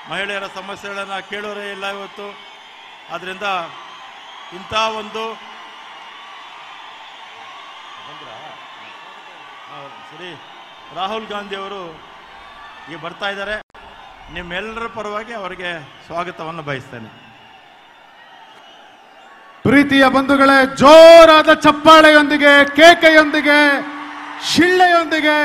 ಮಹಿಳೆಯರ ಸಮಸ್ಯೆಗಳನ್ನು ಕೇಳೋರೇ ಇಲ್ಲ ಇವತ್ತು. ಆದ್ದರಿಂದ ಇಂಥ ಒಂದು ಸರಿ ರಾಹುಲ್ ಗಾಂಧಿ ಅವರು ಈಗ ಬರ್ತಾ ಇದ್ದಾರೆ. ನಿಮ್ಮೆಲ್ಲರ ಪರವಾಗಿ ಅವರಿಗೆ ಸ್ವಾಗತವನ್ನು ಬಯಸ್ತೇನೆ. ಪ್ರೀತಿಯ ಬಂಧುಗಳೇ, ಜೋರಾದ ಚಪ್ಪಾಳೆಯೊಂದಿಗೆ, ಕೇಕೆಯೊಂದಿಗೆ, ಶಿಳ್ಳೆಯೊಂದಿಗೆ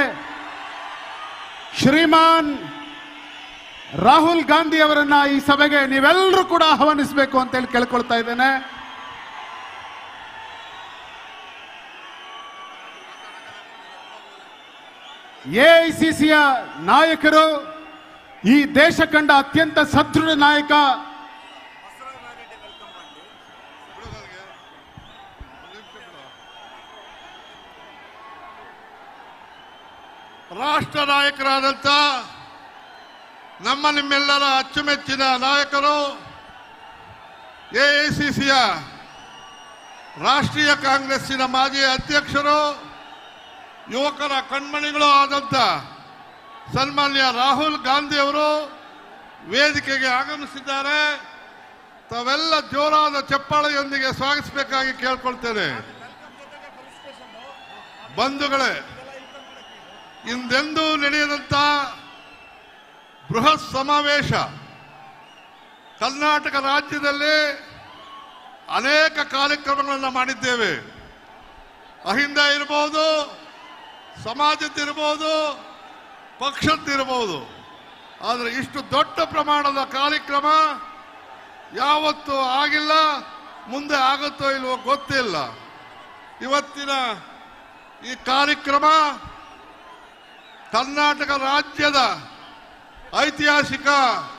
ಶ್ರೀಮಾನ್ ರಾಹುಲ್ ಗಾಂಧಿ ಅವರನ್ನ ಈ ಸಭೆಗೆ ನೀವೆಲ್ಲರೂ ಕೂಡ ಆಹ್ವಾನಿಸಬೇಕು ಅಂತೇಳಿ ಕೇಳ್ಕೊಳ್ತಾ ಇದ್ದೇನೆ. ಎಐಸಿಸಿಯ ನಾಯಕರು, ಈ ದೇಶ ಕಂಡ ಅತ್ಯಂತ ಸದೃಢ ನಾಯಕ ರಾಷ್ಟ್ರ ನಾಯಕರಾದಂಥ ನಿಮ್ಮೆಲ್ಲರ ಅಚ್ಚುಮೆಚ್ಚಿನ ನಾಯಕರು, ಎಐಸಿಸಿಯ ರಾಷ್ಟ್ರೀಯ ಕಾಂಗ್ರೆಸ್ಸಿನ ಮಾಜಿ ಅಧ್ಯಕ್ಷರು, ಯುವಕರ ಕಣ್ಮಣಿಗಳು ಆದಂಥ ಸನ್ಮಾನ್ಯ ರಾಹುಲ್ ಗಾಂಧಿ ಅವರು ವೇದಿಕೆಗೆ ಆಗಮಿಸಿದ್ದಾರೆ. ತಾವೆಲ್ಲ ಜೋರಾದ ಚಪ್ಪಾಳೆಯೊಂದಿಗೆ ಸ್ವಾಗತಿಸಬೇಕಾಗಿ ಕೇಳ್ಕೊಳ್ತೇನೆ. ಬಂಧುಗಳೇ, ಇಂದೆಂದೂ ನಡೆಯದಂಥ ಬೃಹತ್ ಸಮಾವೇಶ ಕರ್ನಾಟಕ ರಾಜ್ಯದಲ್ಲಿ ಅನೇಕ ಕಾರ್ಯಕ್ರಮಗಳನ್ನು ಮಾಡಿದ್ದೇವೆ. ಅಹಿಂದ ಇರಬಹುದು, ಸಮಾಜದ್ದಿರಬಹುದು, ಪಕ್ಷದ್ದಿರಬಹುದು. ಆದರೆ ಇಷ್ಟು ದೊಡ್ಡ ಪ್ರಮಾಣದ ಕಾರ್ಯಕ್ರಮ ಯಾವತ್ತೂ ಆಗಿಲ್ಲ, ಮುಂದೆ ಆಗುತ್ತೋ ಇಲ್ವೋ ಗೊತ್ತಿಲ್ಲ. ಇವತ್ತಿನ ಈ ಕಾರ್ಯಕ್ರಮ ಕರ್ನಾಟಕ ರಾಜ್ಯದ ಐತಿಹಾಸಿಕ